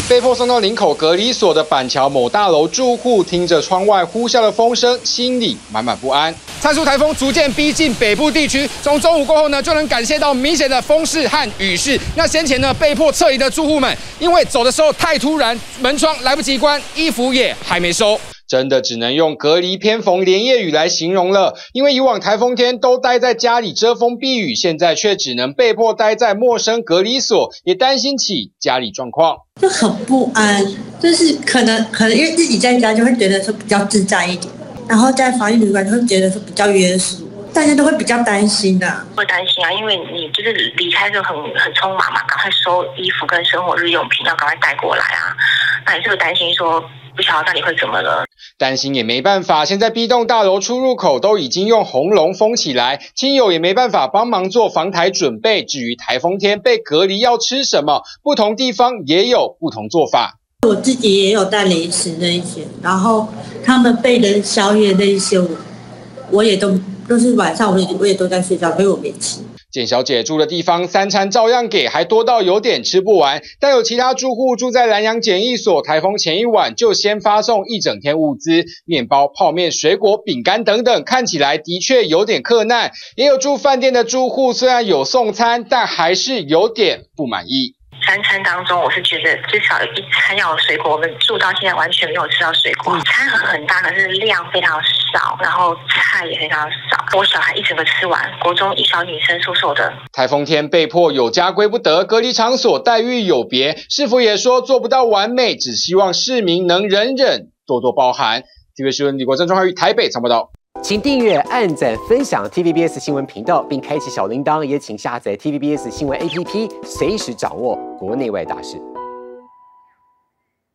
被迫送到林口隔离所的板桥某大楼住户，听着窗外呼啸的风声，心里满满不安。灿叔台风逐渐逼近北部地区，从中午过后呢，就能感谢到明显的风势和雨势。那先前呢被迫撤离的住户们，因为走的时候太突然，门窗来不及关，衣服也还没收。 真的只能用隔离偏逢连夜雨来形容了，因为以往台风天都待在家里遮风避雨，现在却只能被迫待在陌生隔离所，也担心起家里状况， 就很不安，就是可能因为自己在家就会觉得说比较自在一点，然后在防疫旅馆就会觉得说比较约束，大家都会比较担心的。 会担心啊，因为你就是离开就很匆忙嘛，赶快收衣服跟生活日用品要赶快带过来啊，那也是会担心说不晓得到底会怎么了。 担心也没办法，现在 B 栋大楼出入口都已经用红龙封起来，亲友也没办法帮忙做防台准备。至于台风天被隔离要吃什么，不同地方也有不同做法。 我自己也有带零食那一些，然后他们备的宵夜那一些，我也都是晚上我也都在睡觉，所以我没吃。 简小姐住的地方3餐照样给，还多到有点吃不完。但有其他住户住在南洋检疫所，台风前一晚就先发送一整天物资，面包、泡面、水果、饼干等等，看起来的确有点克难。也有住饭店的住户，虽然有送餐，但还是有点不满意。 3餐当中，我是觉得至少1餐要有水果。我们住到现在完全没有吃到水果，餐盒很大，可是量非常少，然后菜也非常少。我小孩一整个吃完，国中一小女生瘦瘦的。 台风天被迫有家归不得，隔离场所待遇有别，市府也说做不到完美，只希望市民能忍忍，多多包涵。TVB 新闻李国正、庄汉宇台北采报道。 请订阅、按赞、分享 TVBS 新闻频道，并开启小铃铛，也请下载 TVBS 新闻 APP， 随时掌握国内外大事。